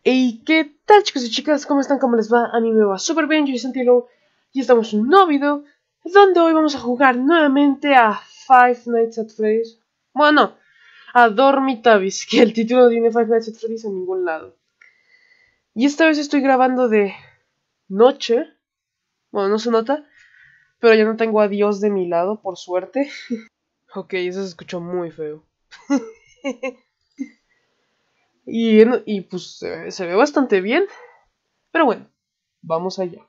Hey, ¿qué tal, chicos y chicas? ¿Cómo están? ¿Cómo les va? A mí me va súper bien, yo soy Santiago y estamos en un nuevo video donde hoy vamos a jugar nuevamente a Five Nights at Freddy's. Bueno, a Dormitavis, que el título no tiene Five Nights at Freddy's en ningún lado. Y esta vez estoy grabando de noche. Bueno, no se nota, pero ya no tengo a Dios de mi lado, por suerte. Ok, eso se escuchó muy feo. y pues se ve bastante bien. Pero bueno, vamos allá.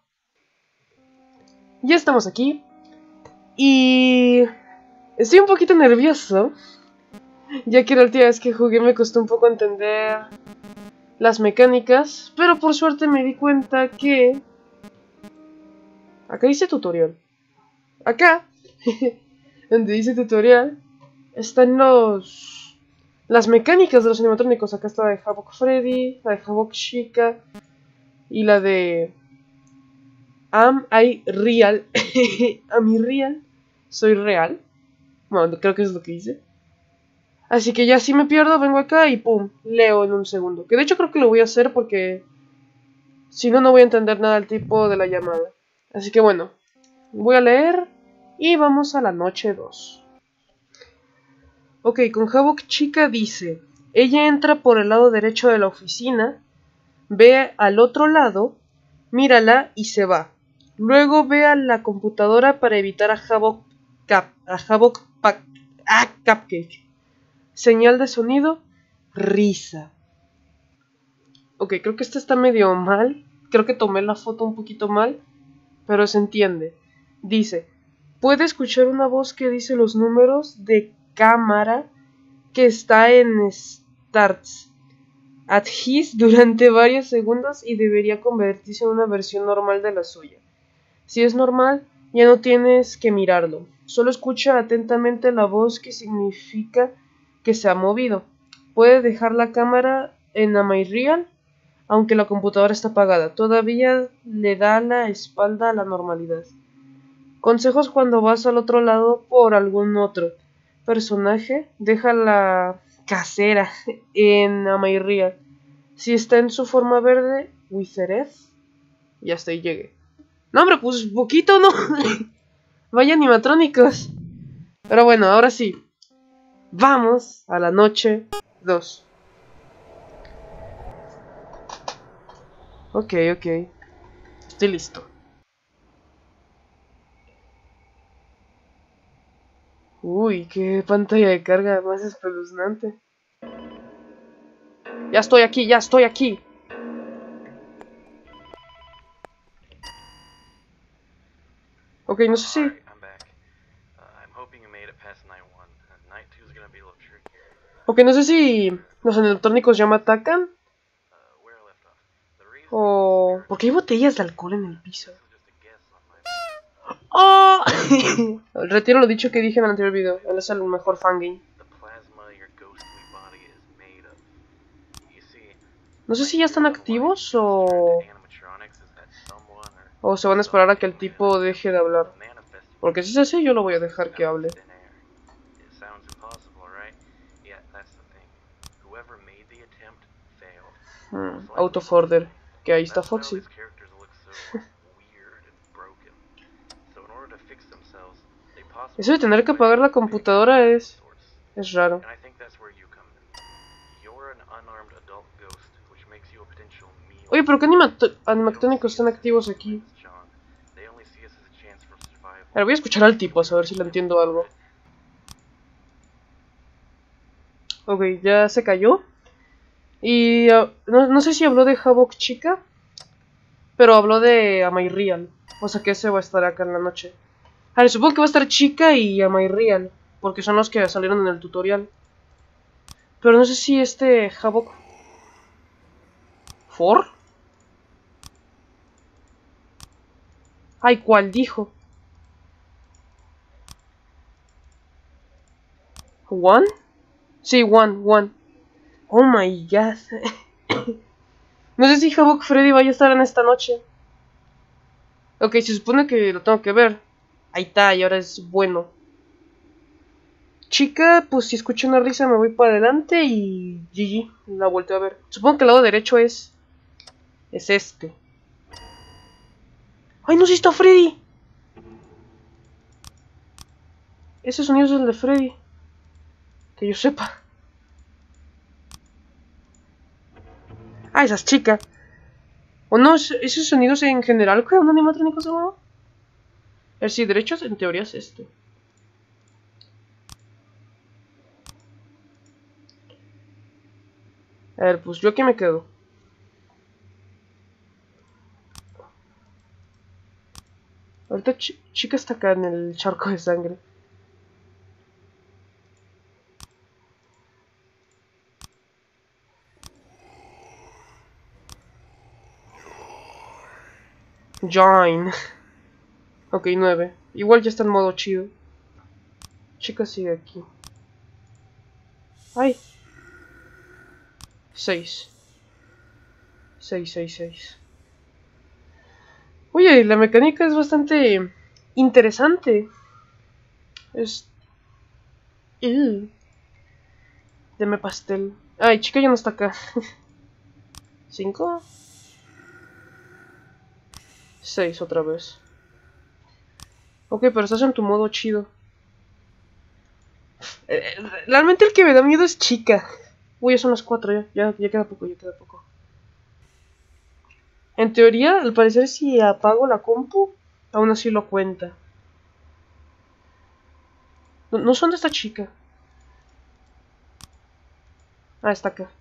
Ya estamos aquí. Y estoy un poquito nervioso, ya que la última vez que jugué me costó un poco entender las mecánicas, pero por suerte me di cuenta que... Acá dice tutorial. Acá, donde dice tutorial, están las mecánicas de los animatrónicos. Acá está la de Havoc Freddy, la de Havoc Chica y la de... Am I real? Am I real? ¿Soy real? Bueno, creo que es lo que dice. Así que ya si me pierdo, vengo acá y pum, leo en un segundo. Que de hecho creo que lo voy a hacer porque si no, no voy a entender nada del tipo de la llamada. Así que bueno, voy a leer y vamos a la noche 2. Ok, con Havoc Chica dice: ella entra por el lado derecho de la oficina, ve al otro lado, mírala y se va. Luego ve a la computadora para evitar a Cupcake. Señal de sonido, risa. Ok, creo que esta está medio mal. Creo que tomé la foto un poquito mal, pero se entiende. Dice: puede escuchar una voz que dice los números de cámara que está en Starts at His durante varios segundos y debería convertirse en una versión normal de la suya. Si es normal, ya no tienes que mirarlo. Solo escucha atentamente la voz, que significa que se ha movido. Puede dejar la cámara en Am I Real, aunque la computadora está apagada. Todavía le da la espalda a la normalidad. Consejos cuando vas al otro lado por algún otro personaje. Deja la casera en Am I Real. Si está en su forma verde, Wizard. Y hasta ahí llegué. No, hombre, pues poquito, ¿no? Vaya animatrónicos. Pero bueno, ahora sí. Vamos a la noche 2. Ok. Estoy listo. Uy, qué pantalla de carga más espeluznante. Ya estoy aquí. Ok, no sé si... Ok, no sé si los animatrónicos ya me atacan. O... ¿por qué hay botellas de alcohol en el piso? ¡Oh! Retiro lo dicho que dije en el anterior video. Él es el mejor fangame. No sé si ya están activos o se van a esperar a que el tipo deje de hablar. Porque si es así, yo lo voy a dejar que hable. Out of order. Que ahí está Foxy. Eso de tener que apagar la computadora es raro. Oye, pero ¿qué animatrónicos están activos aquí? A ver, voy a escuchar al tipo, a ver si le entiendo algo. Ok, ya se cayó. Y no sé si habló de Havoc Chica, pero habló de Am I Real. O sea que ese va a estar acá en la noche. A ver, supongo que va a estar Chica y Am I Real, porque son los que salieron en el tutorial. Pero no sé si Havoc... ¿For? Ay, ¿cuál dijo? ¿One? Sí, one. Oh my god. No sé si Havoc Freddy vaya a estar en esta noche. Ok, se supone que lo tengo que ver. Ahí está, y ahora es bueno. Chica, pues si escucho una risa me voy para adelante y GG, la volteo a ver. Supongo que el lado derecho es Es este. ¡Ay, no, sí está Freddy! Ese sonido es el de Freddy. Que yo sepa. Ah, esa es chica. O no, esos sonidos en general, ¿qué? ¿Un animatrónico se llama? El sí, derechos en teoría es este. A ver, pues yo aquí me quedo. Ahorita chica está acá en el charco de sangre. Join. Ok, 9. Igual ya está en modo chido. Chica sigue aquí. Ay. 6. 6. Oye, la mecánica es bastante interesante. Es... Deme pastel. Ay, chica ya no está acá. 5. 6 otra vez. Ok, pero estás en tu modo chido. Realmente el que me da miedo es chica. Uy, ya son las 4 ya queda poco, En teoría, al parecer si apago la compu, aún así lo cuenta. No son de esta chica. Ah, está acá.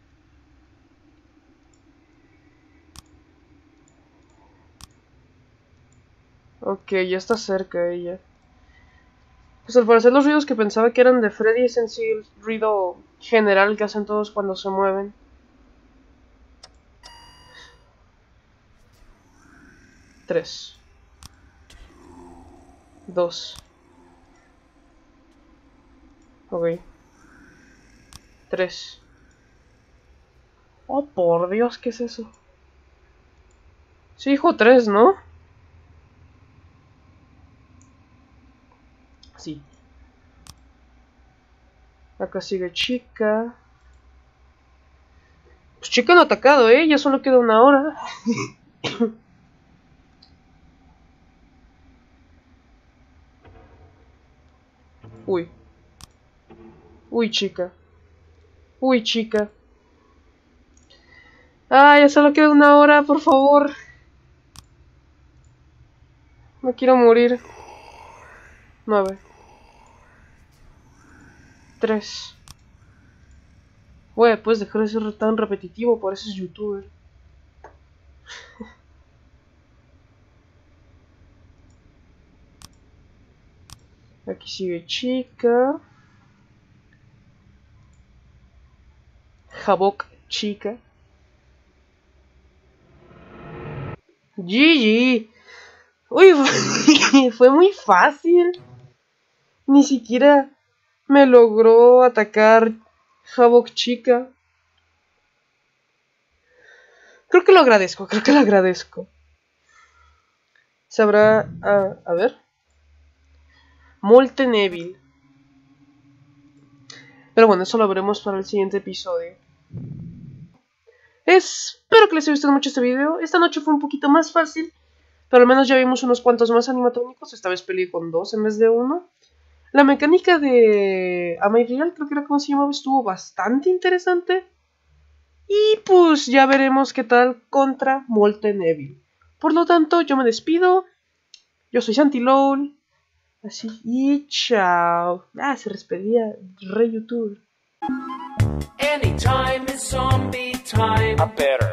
Ok, ya está cerca ella. Pues al parecer los ruidos que pensaba que eran de Freddy es en sí el ruido general que hacen todos cuando se mueven. 3. 2. Ok. 3. Oh, por Dios, ¿qué es eso? Sí, dijo 3, ¿no? Sí. Acá sigue chica. Pues chica no ha atacado, ya solo queda 1 hora. Uy. Uy, chica. Uy, chica. Ah, ya solo queda 1 hora, por favor. No quiero morir. 9. 3. Güey, puedes dejar de ser tan repetitivo, pareces youtuber. Aquí sigue chica. Havok chica. GG. Uy, fue muy fácil. Ni siquiera me logró atacar Havok chica. Creo que lo agradezco. Sabrá... a ver. Molten Evil. Pero bueno, eso lo veremos para el siguiente episodio. Espero que les haya gustado mucho este video. Esta noche fue un poquito más fácil, pero al menos ya vimos unos cuantos más animatrónicos. Esta vez peleé con 2 en vez de 1. La mecánica de Am I Real, creo que era como se llamaba, estuvo bastante interesante. Y pues ya veremos qué tal contra Molten Evil. Por lo tanto, yo me despido. Yo soy SantiLol. Así, y chao. Ah, se despedía re youtuber. Anytime is zombie time. I better